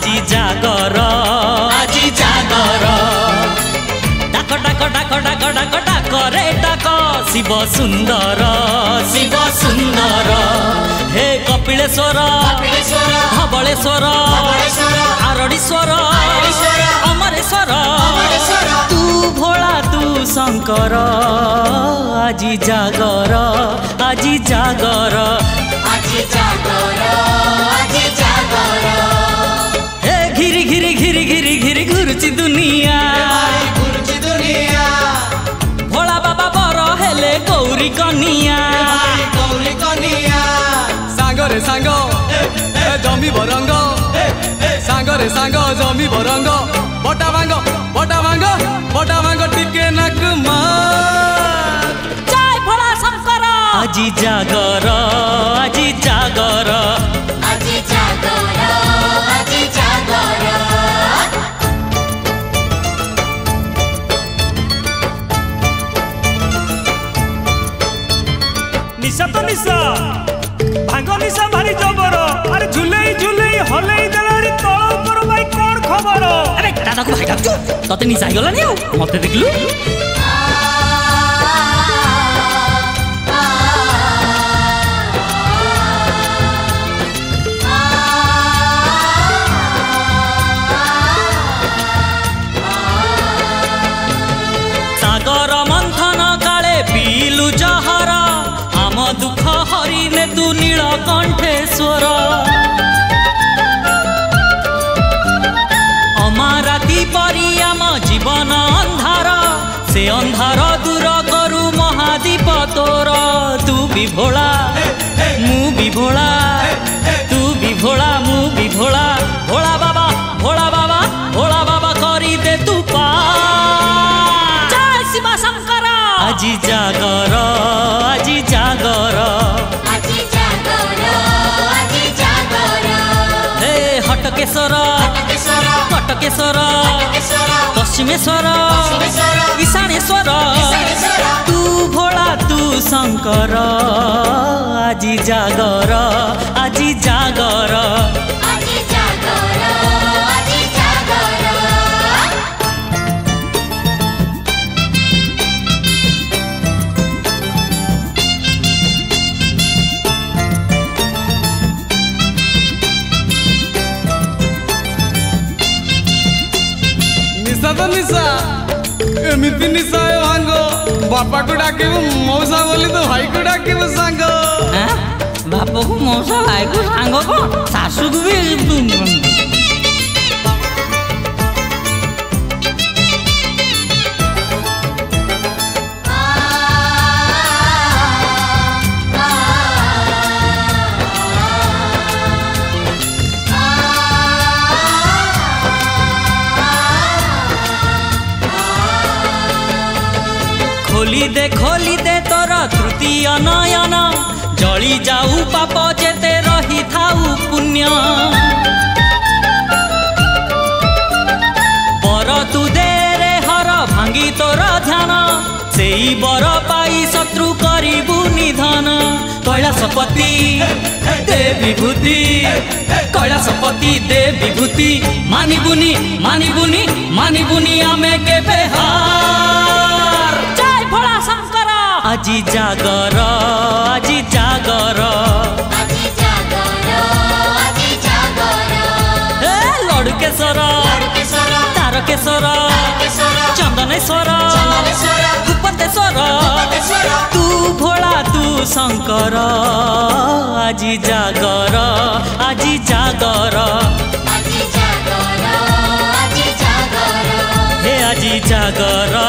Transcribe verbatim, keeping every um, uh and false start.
আজি জাগর আজি জাগর ডাক ডাক ডাক ডাক ডাক ডাক রে ডাক শিব সুন্দর শিব সুন্দর হে কপিলেশ্বর ধবলেশ্বর আরড়ীশ্বর অমরেশ্বর তু ভোলা তু শঙ্কর আজি জাগর আজি জাগর আজি জাগর আজি জাগর হে ঘিরি ঘিরি ঘিরি ঘিরি ঘিরি ঘুরছি দুনিয়া ঘুরছি দুনিয়া ভোলা বাবা বড় হেলে গৌরী কনিয়া গৌরী কনিয়া সাগরে সাঙ্গ জমি বরঙ্গ সাগরে সাঙ্গ জমি বরঙ্গ বটা ভাঙ্গ বটা ভাঙ্গ বটা ভাঙ্গ টিকে নাক মার জয় ভোলা শঙ্কর আজি জাগর আজি জাগর আজি জাগর আজি জাগর নিশা তো নিশা ভাঙ্গ নিশা ভারি জবর আরে ঝুলেই ঝুলেই হলেই দেলারি তଳ উপর ভাই কোন খবর আরে দাদাকে ভাই ডাকছো ততে নিশা হইগলানি আও মতে দেখলু সাগর মন্থন কালে পিলু জহর আম দুঃখ হরিনে তু নীলকণ্ঠেশ্বর অমারাতি পরি আম জীবন অন্ধার সে অন্ধার দূর করু মহাদীপ তোর তু বি ভোলা মু বি ভোলা তু বি ভোলা মু বি ভোলা ভোলা বাবা ভোলা বাবা ভোলা বাবা করি দে তু পা জয় শিব শঙ্কর আজি জাগর আজি জাগর আজি জাগর আজি জাগর হে হটকেশ্বর হটকেশ্বর কটকেশ্বর হটকেশ্বর পশ্চিমেশ্বর পশ্চিমেশ্বর ঈশানেশ্বর ঈশানেশ্বর তু ভোলা তু শঙ্কর আজি জাগর আজি জাগর আজি জাগর আজি জাগর নিশা তো নিশা এমিতি নিশা ভাঙ্গ বাপাকে ডাকিবু মৌসা বলি তো ভাইকে ডাকিবু সাঙ্গ হ্যাঁ বাপকু মশা ভাইকু সাঙ্গ কো শাশুকু বি खोली दे खोली दे तोर तृतीय नयन जली जाऊ पाप जेते रही थाऊ पुण्य बर तू दे रे हर भांगी तोर ध्यान सेई बर पाई शत्रु करिबु निधन कैलाशपति दे विभूति कैलाशपति दे विभूति मानिबुनी मानिबुनी मानिबुनी आमे केबे हार जय भोला शंकर আজি জাগর আজি জাগর আজি জাগর আজি জাগর হে লড়কেশ্বর লড়কেশ্বর তারকেশ্বর তারকেশ্বর চন্দনেশ্বর চন্দনেশ্বর ভূপতেশ্বর ভূপতেশ্বর তু ভোলা তু শঙ্কর আজি জাগর আজি জাগর আজি জাগর আজি জাগর হে আজি জাগর